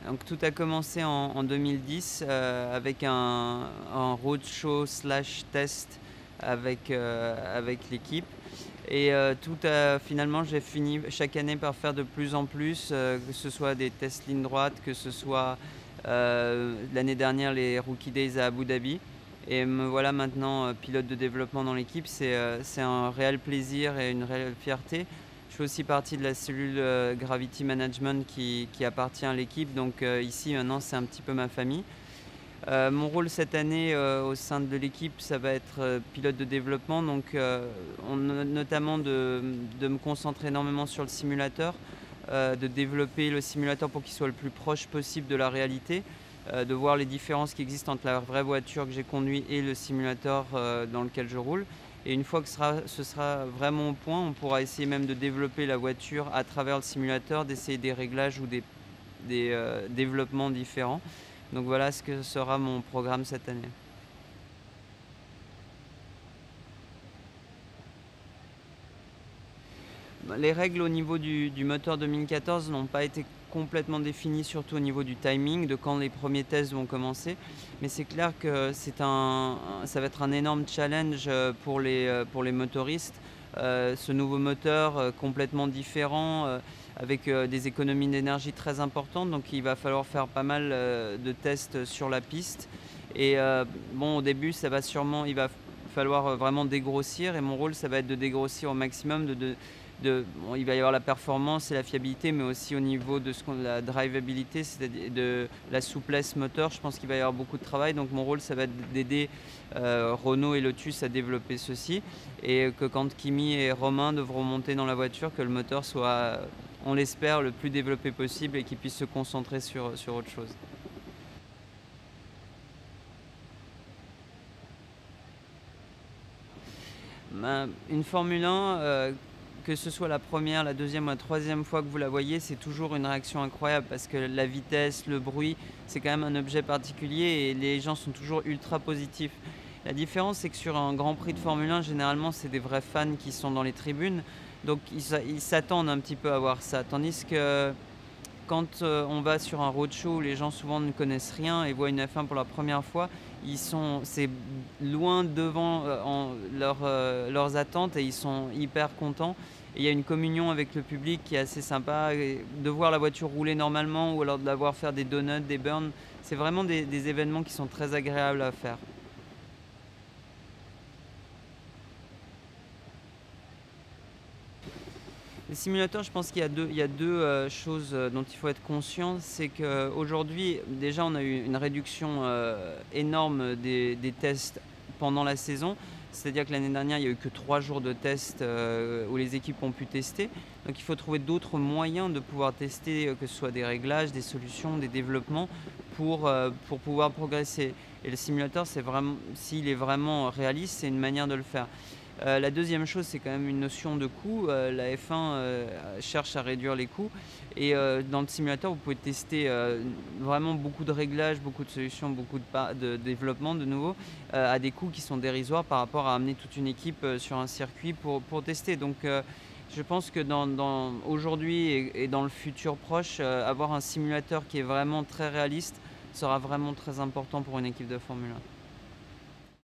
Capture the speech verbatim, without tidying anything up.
Donc tout a commencé en en deux mille dix, heu, avec un un roadshow slash test avec, heu, avec l'équipe et heu, tout a finalement j'ai fini chaque année par faire de plus en plus, heu, que ce soit des tests ligne droite, que ce soit, heu, l'année dernière les Rookie Days à Abu Dhabi et me voilà maintenant, heu, pilote de développement dans l'équipe. C'est, heu, c'est un réel plaisir et une réelle fierté. Je fais aussi partie de la cellule, heu, Gravity Management qui qui appartient à l'équipe, donc heu, ici maintenant c'est un petit peu ma famille. Heu, mon rôle cette année, heu, au sein de l'équipe, ça va être, heu, pilote de développement, donc heu, on no notamment de, mmh, de me concentrer énormément sur le simulateur, heu, de développer le simulateur pour qu'il soit le plus proche possible de la réalité, heu, de voir les différences qui existent entre la vraie voiture que j'ai conduit et le simulateur, heu, dans lequel je roule et une fois que ce sera ce sera vraiment au point, on pourra essayer même de développer la voiture à travers le simulateur, d'essayer des réglages ou des des, heu, développements différents. Donc voilà ce que sera mon programme cette année. Bah, les règles au niveau du du moteur deux mille quatorze n'ont pas été complètement définies, surtout au niveau du timing, de quand les premiers tests vont commencer. Mais c'est clair que c'est un un ça va être un énorme challenge, heu, pour les, heu, pour les motoristes. Heu, ce nouveau moteur, heu, complètement différent, heu, avec, heu, des économies d'énergie très importantes, donc il va falloir faire pas mal, heu, de tests sur la piste et heu, bon au début ça va sûrement il va falloir, heu, vraiment dégrossir et mon rôle ça va être de dégrossir au maximum, de de de bon, il va y avoir la performance et la fiabilité, mais aussi au niveau de ce qu'on la drivabilité, c'est-à-dire de la souplesse moteur. Je pense qu'il va y avoir beaucoup de travail, donc mon rôle, ça va être d'aider, heu, Renault et Lotus à développer ceci et que quand Kimi et Romain devront monter dans la voiture, que le moteur soit, on l'espère, le plus développé possible et qu'ils puissent se concentrer sur, sur autre chose. Ben, une Formule un, heu, que ce soit la première, la deuxième ou la troisième fois que vous la voyez, c'est toujours une réaction incroyable parce que la vitesse, le bruit, c'est quand même un objet particulier et les gens sont toujours ultra positifs. La différence, c'est que sur un Grand Prix de Formule un, généralement, c'est des vrais fans qui sont dans les tribunes, donc ils s'a ils s'attendent un petit peu à voir ça. Tandis que quand, heu, on va sur un roadshow où les gens souvent ne connaissent rien et voient une F un pour la première fois, ils sont c'est loin devant, heu, en leurs, heu, leurs attentes et ils sont hyper contents et il y a une communion avec le public qui est assez sympa et de voir la voiture rouler normalement ou alors de la voir faire des donuts, des burns, c'est vraiment des des événements qui sont très agréables à faire. Les simulateurs, je pense qu'il y a deux il y a deux, heu, choses, heu, dont il faut être conscient. C'est qu'aujourd'hui, déjà, on a eu une réduction, heu, énorme des des tests pendant la saison. C'est-à-dire que l'année dernière, il y a eu que trois jours de tests, heu, où les équipes ont pu tester. Donc il faut trouver d'autres moyens de pouvoir tester, heu, que ce soit des réglages, des solutions, des développements pour, heu, pour pouvoir progresser. Et le simulateur, c'est vraiment s'il est vraiment réaliste, c'est une manière de le faire. Heu, la deuxième chose, c'est quand même une notion de coût. Heu, la F un, heu, cherche à réduire les coûts et heu, dans le simulateur, vous pouvez tester, heu, vraiment beaucoup de réglages, beaucoup de solutions, beaucoup de pa de développement de nouveau, heu, à des coûts qui sont dérisoires par rapport à amener toute une équipe, heu, sur un circuit pour pour tester. Donc heu, je pense que dans dans aujourd'hui et et dans le futur proche, heu, avoir un simulateur qui est vraiment très réaliste sera vraiment très important pour une équipe de Formule un.